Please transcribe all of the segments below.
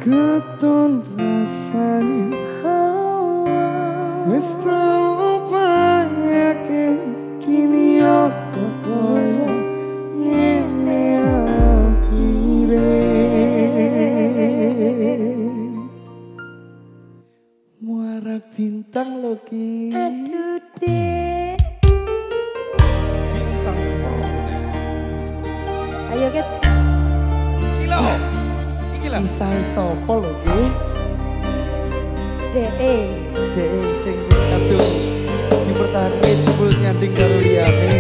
Keton rasane wis tau payake kini aku koyo ngene akhire muara bintang lo ki. Aduh dek Bintang Fortuna. ayo Ket Gila. Iki lah. Isai sopo lo ki? dek Dek sing wis kadung dipertahanke jebul nyanding karo liyane.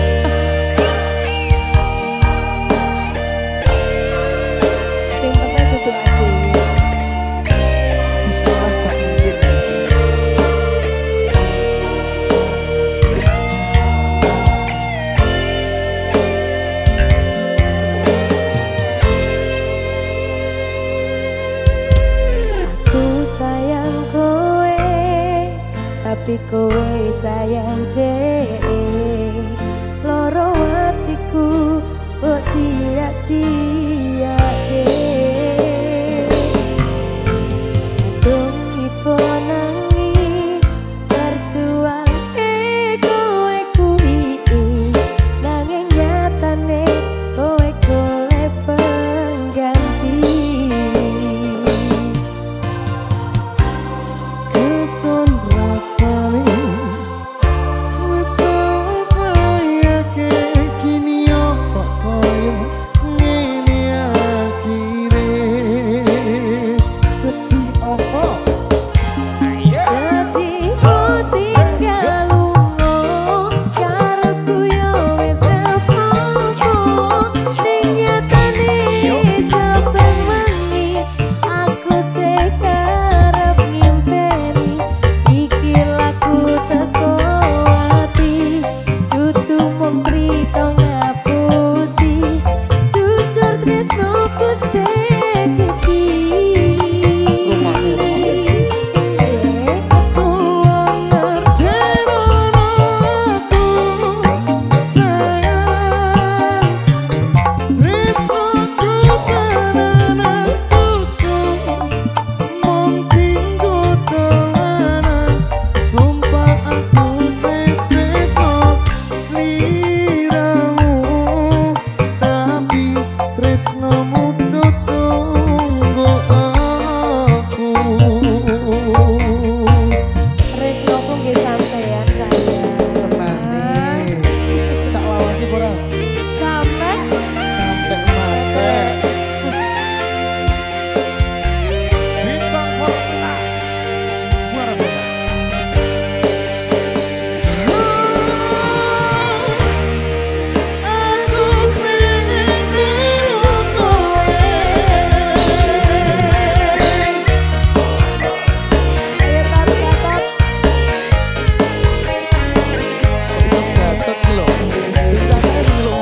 sing penting duduk aja. Bismillah tak mungkin. Aku sayang kowe tapi kowe sayang dek loro hatiku kok sia-sia kadung ipo nangi terjuang kowe kuwi nanging nyatane kowe golek pengganti. Keton rasane wis tau payake kini aku koyo ngene akhire sedih apa Sedih ku tinggal lunga karepku yo wis rapopo ning nyatane sampeyan wengi aku sing karep ngimpeni iki laku teko ati dudu mung crita ngapusi jujur tresnoku sing iki. Tresnoku nggih sampeyan sayang. Sampai Bintang Fortuna. Muara bintang. ayo tat-tat. Gatot lho. Bintangnya lho.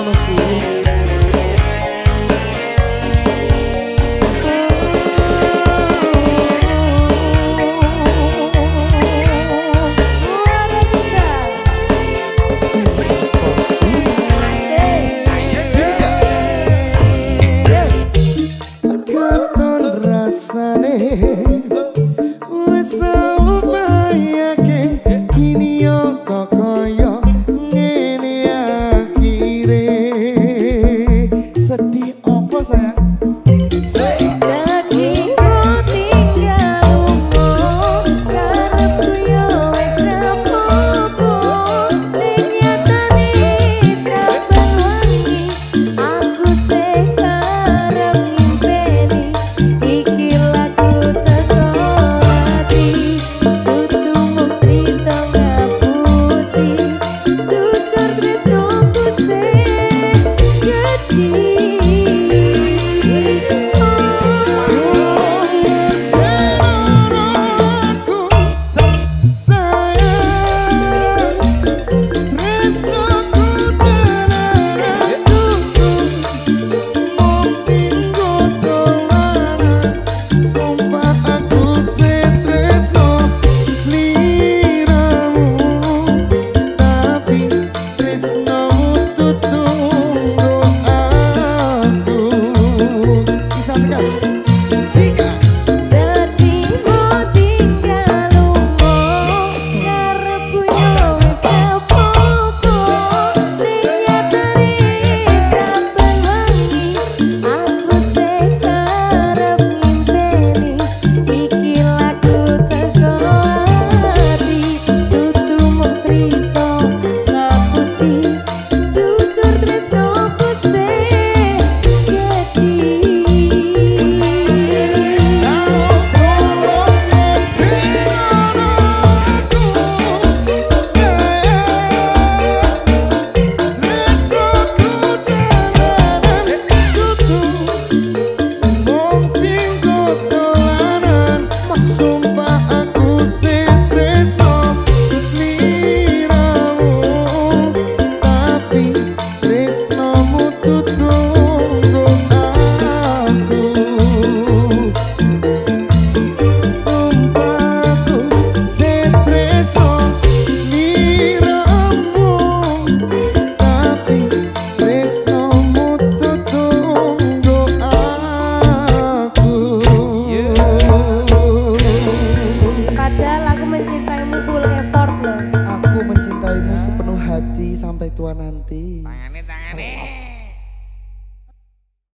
Aku mencintaimu full effort loh. Aku mencintaimu sepenuh hati sampai tua nanti. Tangane.